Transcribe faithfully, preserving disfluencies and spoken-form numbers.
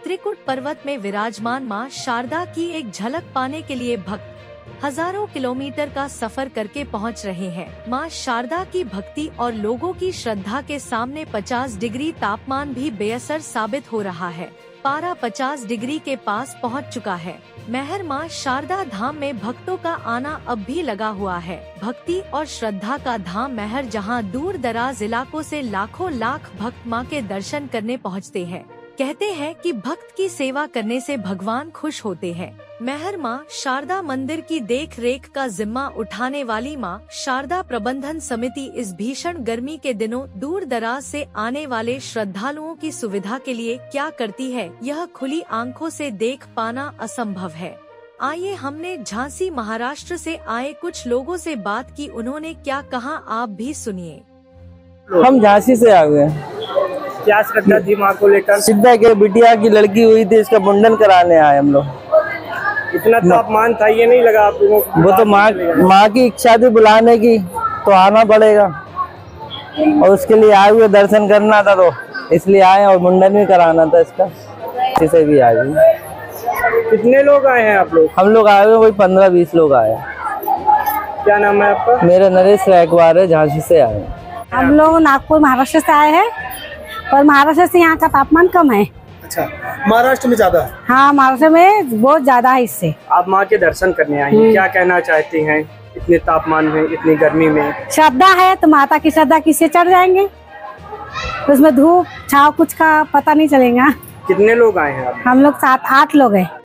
त्रिकुट पर्वत में विराजमान मां शारदा की एक झलक पाने के लिए भक्त हजारों किलोमीटर का सफर करके पहुंच रहे हैं। मां शारदा की भक्ति और लोगों की श्रद्धा के सामने पचास डिग्री तापमान भी बेअसर साबित हो रहा है। पारा पचास डिग्री के पास पहुंच चुका है। मेहर मां शारदा धाम में भक्तों का आना अब भी लगा हुआ है। भक्ति और श्रद्धा का धाम मेहर, जहां दूर दराज इलाकों से लाखों लाख भक्त मां के दर्शन करने पहुंचते हैं। कहते हैं कि भक्त की सेवा करने से भगवान खुश होते हैं। मेहर मां शारदा मंदिर की देख रेख का जिम्मा उठाने वाली मां शारदा प्रबंधन समिति इस भीषण गर्मी के दिनों दूर दराज से आने वाले श्रद्धालुओं की सुविधा के लिए क्या करती है, यह खुली आंखों से देख पाना असंभव है। आइए हमने झांसी महाराष्ट्र से आए कुछ लोगों से बात की, उन्होंने क्या कहा आप भी सुनिए। हम झांसी से आ गए। क्या श्रद्धा थी माँ को लेकर? सिद्धा के बिटिया की लड़की हुई थी, इसका मुंडन कराने आए हम लोग। इतना तापमान था, ये नहीं लगा आप लोगों को? वो तो माँ माँ की इच्छा थी बुलाने की, तो आना पड़ेगा और उसके लिए आए हुए, दर्शन करना था तो इसलिए आए और मुंडन भी कराना था इसका, इसे भी आ गए। कितने लोग आए हैं आप लोग? हम लोग आए हुए वही पंद्रह बीस लोग आए। क्या नाम है आपका? मेरा नरेश रैकवार है, झांसी से आए। हम लोग नागपुर महाराष्ट्र से आए हैं, पर महाराष्ट्र से यहाँ का तापमान कम है। अच्छा, महाराष्ट्र में ज्यादा है? हाँ, महाराष्ट्र में बहुत ज्यादा है इससे। आप माँ के दर्शन करने आई हैं, क्या कहना चाहती हैं इतने तापमान में, इतनी गर्मी में? श्रद्धा है तो माता की श्रद्धा किससे चढ़ जाएंगे, तो उसमें धूप छाव कुछ का पता नहीं चलेगा। कितने लोग आए हैं आप? हम लोग सात आठ लोग हैं।